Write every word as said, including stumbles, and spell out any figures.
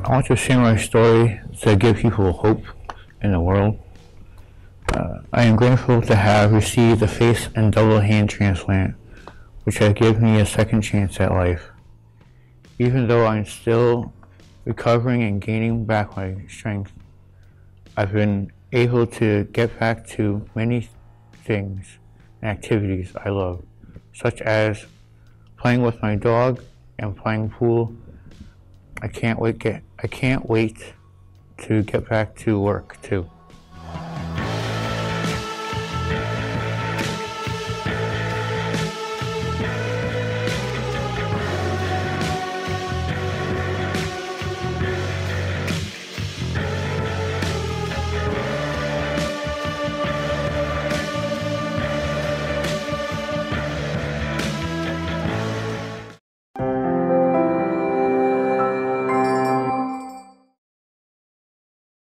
I want to share my story to give people hope in the world. Uh, I am grateful to have received a face and double hand transplant, which has given me a second chance at life. Even though I'm still recovering and gaining back my strength, I've been able to get back to many things and activities I love, such as playing with my dog and playing pool. I can't wait get I can't wait to get back to work too.